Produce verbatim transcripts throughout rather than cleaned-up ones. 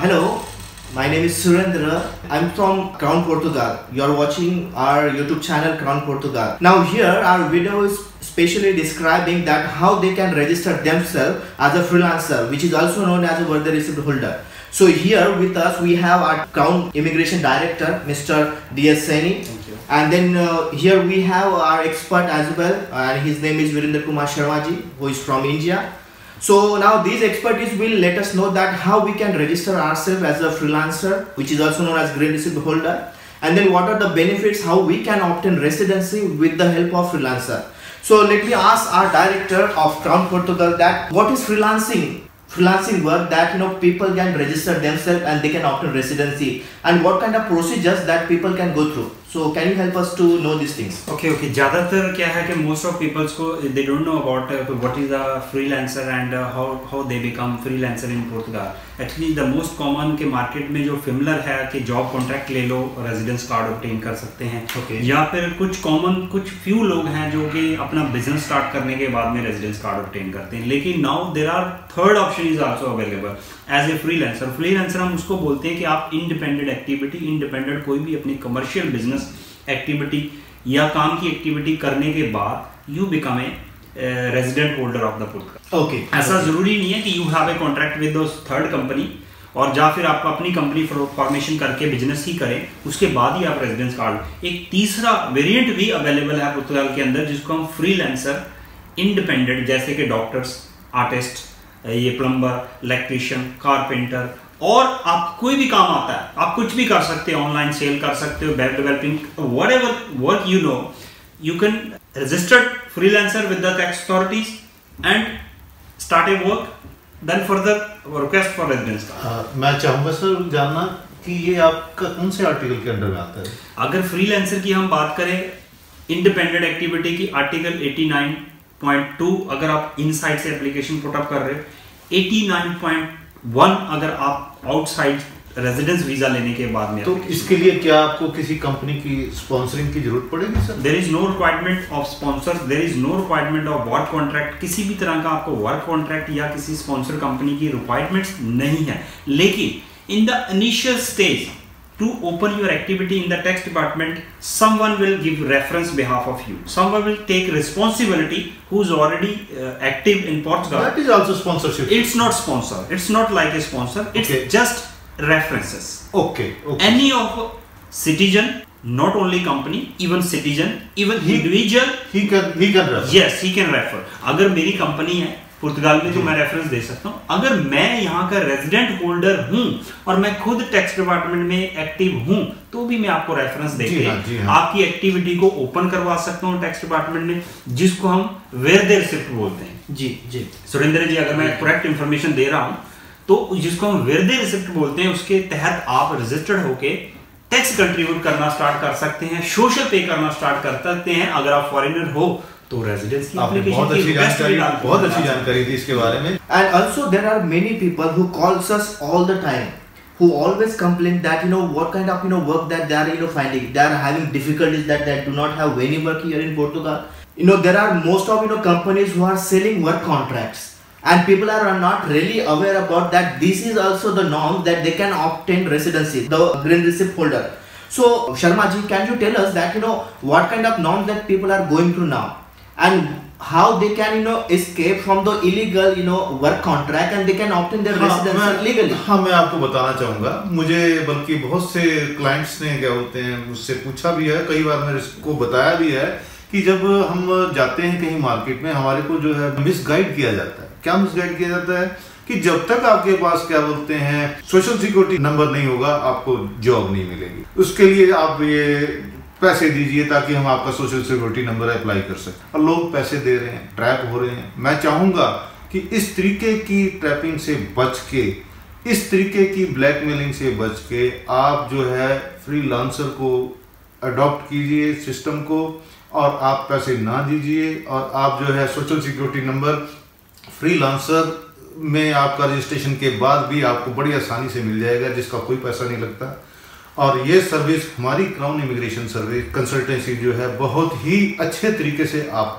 Hello, my name is Surendra. I'm from Crown Portugal. You're watching our YouTube channel Crown Portugal. Now here our video is specially describing that how they can register themselves as a freelancer, which is also known as a birthday receipt holder. So here with us we have our Crown Immigration Director, Mister D S Saini. Thank you. And then uh, here we have our expert as well, and his name is Virendra Kumar Sharma ji, who is from India. So now these expertise will let us know that how we can register ourselves as a freelancer, which is also known as green receipt holder, and then what are the benefits, how we can obtain residency with the help of freelancer. So let me ask our director of Crown Portugal that what is freelancing freelancing work that you know people can register themselves and they can obtain residency, and what kind of procedures that people can go through. So can you help us to know these things? Okay, okay. ज़्यादातर क्या है कि most of peoples को they don't know about uh, what is a freelancer and uh, how how they become freelancer in Portugal. Actually, the most common के market में जो familiar है कि job contract ले लो, residence card obtain कर सकते हैं. Okay. या फिर कुछ common कुछ few लोग हैं जो कि अपना business start करने के बाद में residence card obtain करते हैं. लेकिन now there are third option is also available as a freelancer. Freelancer हम उसको बोलते हैं कि आप independent activity, independent कोई भी अपनी commercial business एक्टिविटी या काम की एक्टिविटी करने के बाद you become a resident holder of the Portugal. Okay, ऐसा जरूरी नहीं है कि you have a contract with third company और या फिर आप अपनी कंपनी फॉर्मेशन करके बिजनेस ही करें, उसके बाद ही आप रेजिडेंस कार्ड. एक तीसरा वेरिएंट भी अवेलेबल है पोर्टुगल के अंदर जिसको हम फ्रीलांसर इंडिपेंडेंट, जैसे कि डॉक्टर्स, आर्टिस्ट, ये प्लम्बर, इलेक्ट्रिशियन, कारपेंटर, और आप कोई भी काम आता है आप कुछ भी कर सकते हो, ऑनलाइन सेल कर सकते हो, web developing, whatever work you know, you can registered freelancer with the tax authorities and start a work, then further request for residence card. मैं चाहूंगा सर जानना कि ये आपका कौन से आर्टिकल के अंडर में आता है. अगर फ्रीलांसर की हम बात करें, इंडिपेंडेंट एक्टिविटी की article eighty nine point two अगर आप इनसाइड से एप्लीकेशन पुट अप कर रहे हो, एटी नाइन पॉइंट वन अगर आप आउटसाइड रेजिडेंस वीजा लेने के बाद में. तो इसके लिए क्या आपको किसी कंपनी की स्पॉन्सरिंग की जरूरत पड़ेगी sir? There is no requirement of sponsors, there is no requirement of work contract. किसी भी तरह का आपको वर्क कॉन्ट्रैक्ट या किसी स्पॉन्सर कंपनी की रिक्वायरमेंट्स नहीं है. लेकिन in the initial stage to open your activity in the tax department, someone will give reference behalf of you. Someone will take responsibility who's already uh, active in Portugal. That is also sponsorship. It's not sponsor. It's not like a sponsor. It's Okay. just references. Okay. Okay. Any of citizen, not only company, even citizen, even He- individual. He can he can refer. Yes, he can refer. अगर मेरी company है पुर्तगाल में तो मैं reference दे सकता हूँ. अगर मैं यहाँ का रेजिडेंट होल्डर हूँ और मैं खुद टैक्स डिपार्टमेंट में एक्टिव हूँ तो भी मैं आपको रेफरेंस देके हाँ, हाँ. आपकी एक्टिविटी को ओपन करवा सकता हूँ टैक्स डिपार्टमेंट में, जिसको हम वेरदे रिसिप्ट बोलते हैं. जी जी सुरेंद्र जी, अगर मैं करेक्ट इंफॉर्मेशन दे रहा हूँ तो जिसको हम वेरदे रिसिप्ट बोलते हैं, उसके तहत आप रजिस्टर्ड होके टैक्स कंट्रीब्यूट करना स्टार्ट कर सकते हैं, सोशल पे करना स्टार्ट कर सकते हैं. अगर आप फॉरेनर हो तो रेजिडेंस की आपने एप्लीकेशन बहुत अच्छी जानकारी बहुत अच्छी जानकारी दी इसके बारे में. And also there are many people who calls us all the time, who always complain that you know what kind of you know work that they are you know finding. They are having difficulties that they do not have any work here in Portugal. You know there are most of you know companies who are selling work contracts, and people are not really aware about that. This is also the norm that they can obtain residency, the green receipt holder. So Sharma ji, can you tell us that you know what kind of norms that people are going through now, and how they can you know escape from the illegal you know work contract and they can obtain their हाँ, residency मैं- legally? हाँ, मैं आपको बताना चाहूंगा. मुझे बल्कि बहुत से क्लाइंट्स ने क्या बोलते हैं मुझसे पूछा भी है, कई बार मैंने इसको बताया भी है कि जब हम जाते हैं कहीं मार्केट में हमारे को जो है मिसगाइड किया जाता है. क्या मिसगाइड किया जाता है कि जब तक आपके पास क्या बोलते हैं सोशल सिक्योरिटी नंबर नहीं होगा आपको जॉब नहीं मिलेगी. उसके लिए आप ये पैसे दीजिए ताकि हम आपका सोशल सिक्योरिटी नंबर अप्लाई कर सकें. और लोग पैसे दे रहे हैं, ट्रैप हो रहे हैं. मैं चाहूंगा कि इस तरीके की ट्रैपिंग से बच के, इस तरीके की ब्लैकमेलिंग से बच के आप जो है फ्रीलांसर को अडॉप्ट कीजिए सिस्टम को, और आप पैसे ना दीजिए, और आप जो है सोशल सिक्योरिटी नंबर फ्रीलांसर में आपका रजिस्ट्रेशन के बाद भी आपको बड़ी आसानी से मिल जाएगा, जिसका कोई पैसा नहीं लगता. और ये सर्विस हमारी क्राउन इमिग्रेशन सर्विस कंसल्टेंसी जो है बहुत ही अच्छे तरीके से आपको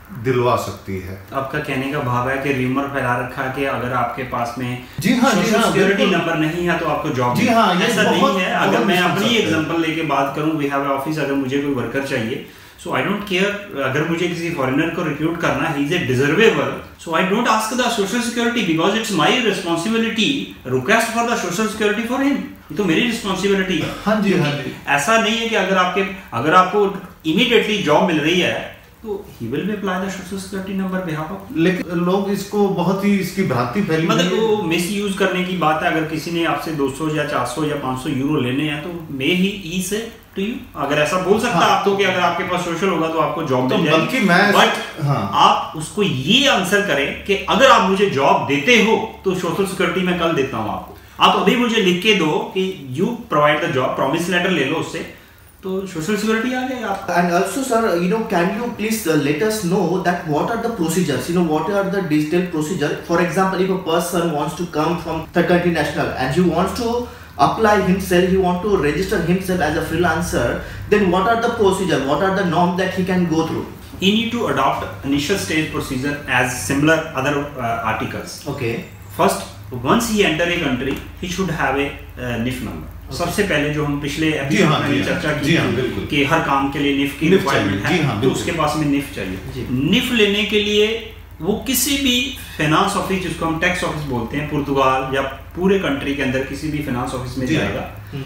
दिलवा सकती है। आपका कहने का भाव है कि र्यूमर फैला रखा है कि अगर आपके पास में जी हाँ जी हाँ सिक्योरिटी नंबर नहीं है तो आपको जॉब जी हाँ, ऐसा नहीं है। अगर मैं अपनी एग्जांपल लेके बात करूं, वी हैव ऑफिस, अगर मुझे कोई वर्कर चाहिए, सो आई डोंट केयर, अगर मुझे किसी फॉरेनर को रिक्रूट करना है, he is a deservable, so I don't ask the social security because it's my responsibility request for the social security for him. ये तो मेरी रिस्पांसिबिलिटी है। हाँ जी हाँ जी। ऐसा नहीं है कि अगर आपके अगर आपको इमीडिएटली जॉब मिल रही है तो he will be apply the social security number behalf of. लेकिन लोग इसको बहुत ही इसकी भ्रांति फैली मतलब वो मिस यूज करने की बात है। अगर किसी ने आपसे दो सौ या चार सौ या पाँच सौ यूरो लेने हैं तो मे ही ही से टू यू, अगर ऐसा बोल सकता है आपको कि अगर आपके पास सोशल होगा तो आपको जॉब मिल जाएगी। बट हाँ। आप उसको ये आंसर करें कि अगर आप मुझे जॉब देते हो तो सोशल सिक्योरिटी मैं कल देता हूँ आपको। आप अभी मुझे लिख के दो कि you provide the job, promise letter ले लो उससे, तो सोशल सिक्योरिटी आ जाएगा आपका। And also sir, you know, can you please uh, let us know that what are the procedures, you know, what are the digital procedure? For example, if a person wants to come from third country national and he wants to apply himself, he want to register himself as a freelancer, then what are the procedure, what are the norms that he can go through? He need to adopt initial stage procedure as similar other uh, articles. Okay. First, once he enter a country, he should have a uh, N I F number. Okay. सबसे पहले जो हम पिछले episode हाँ, में चर्चा की हाँ, कि हर काम के लिए N I F की रिक्वायरमेंट है, हाँ, तो उसके पास में N I F चाहिए। N I F लेने के लिए वो किसी भी फाइनेंस ऑफिस, जिसको हम टैक्स ऑफिस बोलते हैं, पुर्तगाल या पूरे कंट्री के अंदर किसी भी फाइनेंस ऑफिस में जाएगा,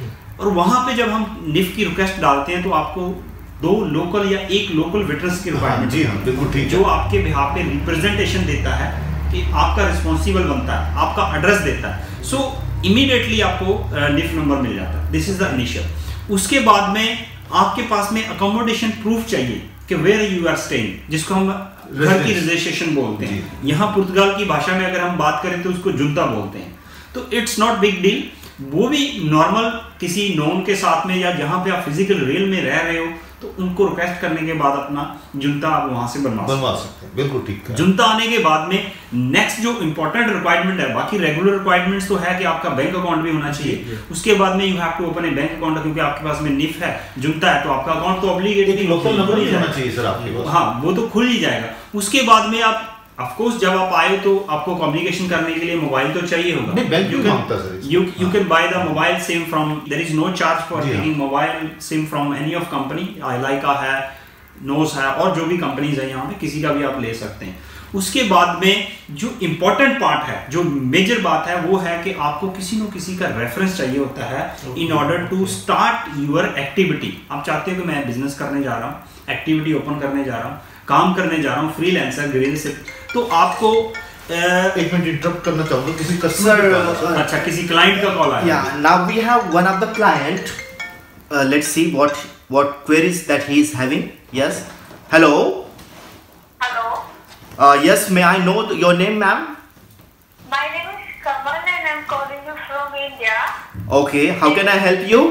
और वहां पे जब हम N I F की रिक्वेस्ट डालते हैं तो आपको दो लोकल या एक लोकल विटनेस की रिक्वायरमेंट जी हाँ, बिल्कुल ठीक है, जो आपके बिहाफ पे रिप्रेजेंटेशन देता है कि आपका रिस्पॉन्सिबल बनता है, आपका एड्रेस देता है। सो इमीडिएटली आपको N I F नंबर मिल जाता है। This is the initial. उसके बाद में आपके पास में अकोमोडेशन प्रूफ चाहिए कि वेयर यू आर स्टेइंग, जिसको हम घर की रजिस्ट्रेशन बोलते हैं। यहाँ पुर्तगाल की भाषा में अगर हम बात करें तो उसको जुंता बोलते हैं। तो इट्स नॉट बिग डील, वो भी नॉर्मल किसी नॉन के साथ में या जहाँ पे आप फिजिकल रेल में रह रहे हो तो उनको रिक्वेस्ट करने के बाद अपना जुंता आप वहां से बनवा बनवा सकते हैं। बिल्कुल ठीक है। जुंता आने के बाद में नेक्स्ट जो इंपॉर्टेंट रिक्वायरमेंट है, बाकी रेगुलर रिक्वायरमेंट्स तो है कि आपका बैंक अकाउंट भी होना चाहिए। उसके बाद में you have to open a bank account, क्योंकि आपके पास में N I F है, जुंता है, तो आपका अकाउंट तो ऑब्लिगेटली लोकल नंबर ही होना चाहिए सर आपके पास। हाँ, वो तो खुल ही जाएगा। उसके बाद में आप ऑफ कोर्स जब आप आए तो आपको कम्युनिकेशन करने के लिए मोबाइल तो चाहिए होगा। नहीं, bank you can you you can buy the mobile SIM from, there is no charge for taking mobile SIM from any of company. I Lyca है, नोस है, और जो भी कंपनीज है यहाँ पे किसी का भी आप ले सकते हैं। उसके बाद में जो इम्पोर्टेंट पार्ट है, जो मेजर बात है, वो है कि आपको किसी न किसी का रेफरेंस चाहिए होता है in order to start your activity. आप चाहते हो कि मैं बिजनेस करने जा रहा हूँ, एक्टिविटी ओपन करने जा रहा हूँ, काम करने जा रहा हूँ, फ्रीलांसर ग्रेड से, तो आपको एक मिनट इंटरप्ट करना चाहूंगा, किसी कस्टमर, अच्छा किसी क्लाइंट का कॉल आया। Yeah, now we have one of the client. Uh, let's see what what queries that he is having. Yes. Hello. Hello. Uh, yes. May I know th- your name, ma'am? My name is Kamal and I'm calling you from India. Okay. How can I help you?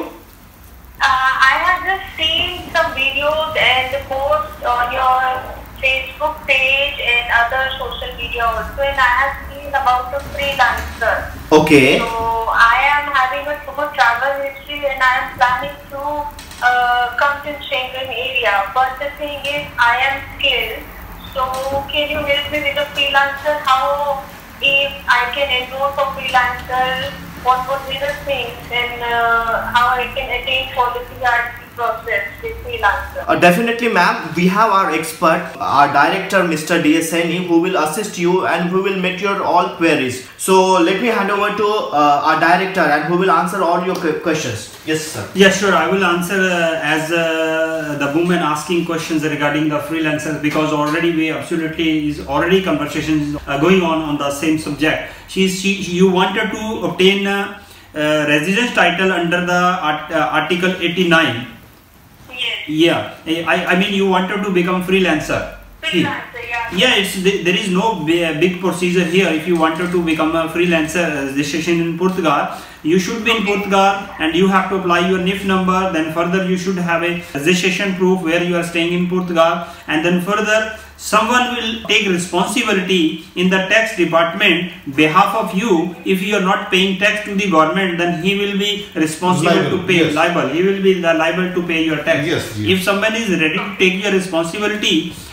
Uh, I have just seen some videos and posts on your Facebook page and other social media also, and I have seen about the freelancer. Okay. So I am having a super travel history and I am planning to uh, come to Schengen area. But the thing is, I am skilled. So can you help me with a freelancer? How, if I can enroll for freelancer, what would be the things, and uh, how I can attain for the P R C process with freelancer? Uh, definitely, ma'am. We have our expert, our director, Mister D S N E, who will assist you and who will meet your all queries. So let me hand over to uh, our director and who will answer all your que- questions. Yes, sir. Yes, sure. I will answer uh, as uh, the woman asking questions regarding the freelancers, because already we absolutely is already conversations uh, going on on the same subject. She's she, you wanted to obtain uh, uh, residence title under the art, uh, Article eighty-nine. Yes. Yeah, I I mean you wanted to become freelancer. Freelancer, yeah. Yeah, it's there is no big procedure here. If you wanted to become a freelancer registration in Portugal, you should be in Portugal and you have to apply your N I F number. Then further you should have a registration proof where you are staying in Portugal, and then further someone will take responsibility in the tax department behalf of you. If you are not paying tax to the government, then he will be responsible liable, to pay yes. liable. He will be the liable to pay your tax. Yes, yes. If someone is ready to take your responsibility,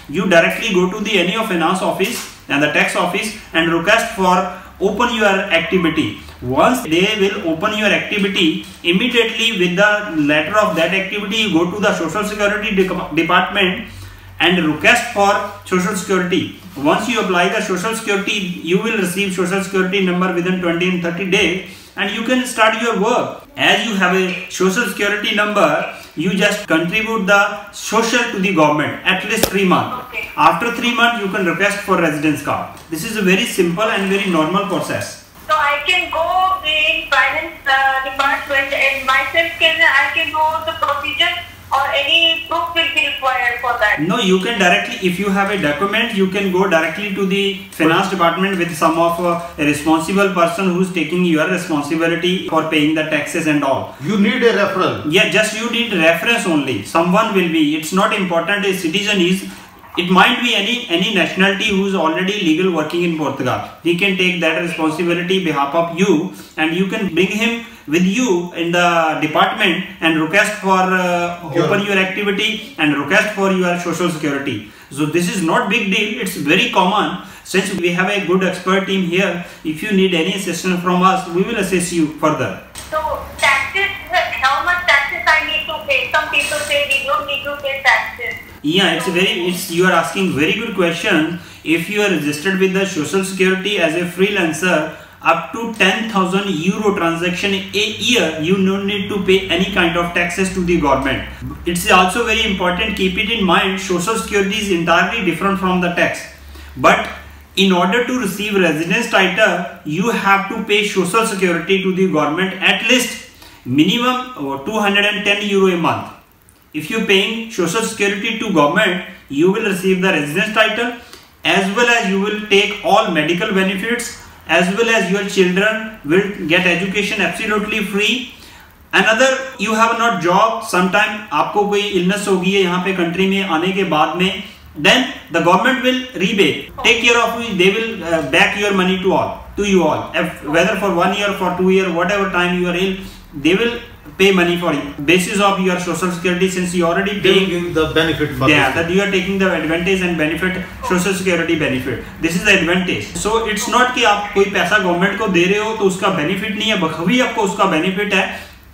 you directly go to the any of finance office and the tax office and request for open your activity. Once they will open your activity, immediately with the letter of that activity, you go to the Social Security department and request for Social Security. Once you apply the Social Security, you will receive Social Security number within twenty and thirty days, and you can start your work. As you have a Social Security number, you just contribute the social to the government at least three months. Okay. After three months, you can request for residence card. This is a very simple and very normal process. So I can go in finance uh, department and myself can I can do the procedure, or any proof will be required for that? No, you can directly, if you have a document, you can go directly to the finance department with some of uh, a responsible person who is taking your responsibility for paying the taxes and all. You need a referral. Yeah, just you need reference only. Someone will be. It's not important a citizen is. It might be any any nationality who is already legal working in Portugal. He can take that responsibility behalf of you, and you can bring him with you in the department and request for uh, Your- open your activity and request for your Social Security. So this is not big deal. It's very common. Since we have a good expert team here, if you need any assistance from us, we will assist you further. So taxes, how much taxes I need to pay? Some people say we don't need to pay taxes. Yeah, it's a very, it's, you are asking very good question. If you are registered with the Social Security as a freelancer, up to ten thousand euro transaction a year, you don't need to pay any kind of taxes to the government. It's also very important, keep it in mind, Social Security is entirely different from the tax. But in order to receive residence title, you have to pay Social Security to the government at least minimum two hundred ten euro a month. If you are paying Social Security to government, you will receive the residence title, as well as you will take all medical benefits, as well as your children will get education absolutely free. Another, you have not job, sometime आपको कोई illness होगी है यहाँ पे country में आने के बाद में, then the government will rebate, take care of you, they will uh, back your money to all, to you all, if, whether for one year, for two year, whatever time you are ill, they will pay money for you, basis of your Social Security, since you already They will paying. give the benefit for Yeah, this. that you are taking the advantage and benefit, Social Security benefit. This is the advantage. So it's not कि आप कोई पैसा government को दे रहे हो तो उसका benefit नहीं है, बखूबी आपको उसका बेनिफिट है.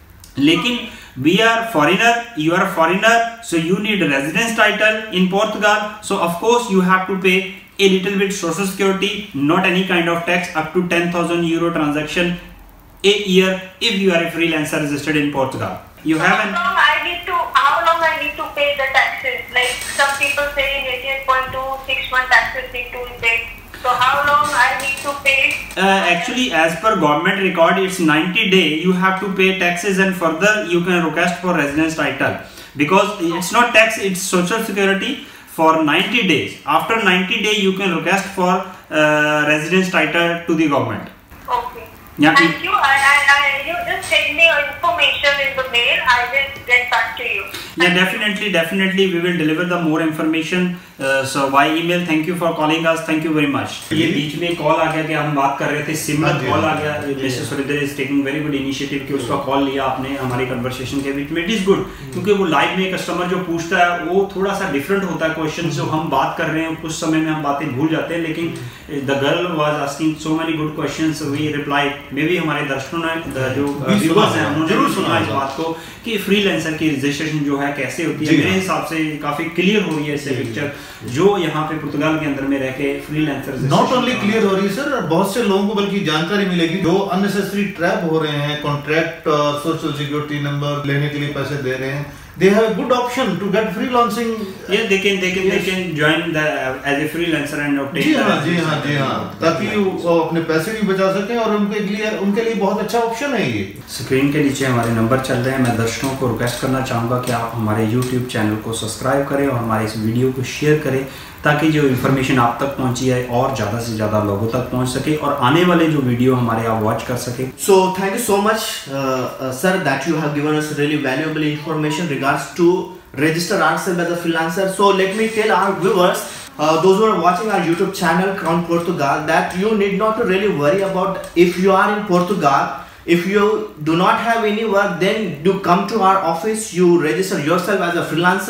लेकिन we are foreigner, you are foreigner, so you need a residence title in Portugal. So of course you have to pay a little bit Social Security, not any kind of tax, up to ten thousand euro transaction a year if you are a freelancer registered in Portugal. You So have how an long I need to how long I need to pay the taxes? Like some people say in eighty-eight point two six month taxes need to be paid. So how long I need to pay? Uh, actually, as per government record, it's ninety day. You have to pay taxes, and further you can request for residence title, because it's not tax, it's Social Security for ninety days. After ninety day, you can request for uh, residence title to the government. Okay. Yeah. Thank you. I, I, I, you just send me your information in the mail. I will get back to you. Yeah, definitely, definitely, we will deliver the more information. Uh, so by email. Thank you for calling us. Thank you very much. ये बीच में call आ गया कि हम बात कर रहे थे, सिमरन कॉल आ गया. Mister Surendra is taking very good initiative कि उसका कॉल लिया आपने हमारी कन्वर्सेशन के बीच में. इट इज गुड, क्योंकि वो लाइव में कस्टमर जो पूछता है वो थोड़ा सा डिफरेंट होता है क्वेश्चन. जो हम बात कर रहे हैं कुछ समय में हम बातें भूल जाते हैं, लेकिन the girl was asking so many good questions, we reply. Maybe हमारे दर्शकों ने जो व्यूअर्स हैं उन्होंने जरूर सुना इस बात को कि फ्रीलांसर की रजिस्ट्रेशन जो है कैसे होती है. मेरे हिसाब से काफी क्लियर हो रही है इससे पिक्चर, जो यहाँ पे पुर्तगाल के अंदर में रह के फ्रीलांसर नॉट ओनली क्लियर हो रही है सर, बहुत से लोगों को बल्कि जानकारी मिलेगी जो अननेसेसरी ट्रैप हो रहे हैं, कॉन्ट्रैक्ट और सोशल सिक्योरिटी नंबर लेने के लिए पैसे दे रहे हैं. They have a good option to get freelancing. Yeah, they can, they can, yes. they can join the as a freelancer and obtain. जी हाँ, जी हाँ, जी हाँ, ताकि वो अपने पैसे भी बचा सकें और उनके लिए उनके लिए बहुत अच्छा ऑप्शन है ये. स्क्रीन के नीचे हमारे नंबर चल रहे हैं. मैं दर्शकों को रिक्वेस्ट करना चाहूँगा कि आप हमारे यूट्यूब चैनल को सब्सक्राइब करें और हमारे इस वीडियो को शेयर करें, ताकि जो इन्फॉर्मेशन आप तक पहुंची है और ज़्यादा से ज़्यादा लोगों तक पहुंच सके और आने वाले जो वीडियो हमारे आप वॉच कर सके. So thank you so much, uh, uh, sir, that you have given us really valuable information regards to register ourselves as a freelancer. So let me tell our viewers, uh, those who are watching our YouTube channel Crown Portugal, that you need not to really worry about if you are in Portugal. If you do not have any work, then do come to our office, you register yourself as a freelancer,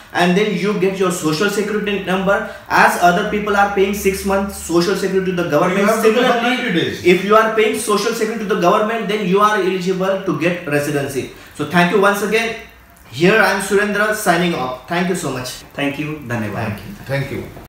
and then you get your social security number, as other people are paying six months social security to the government. You have to pay Similarly, ninety days. if you are paying social security to the government, then you are eligible to get residency. So thank you once again. Here I am Surendra signing off. Thank you so much. Thank you. Dhanyawad. Thank you. Thank you.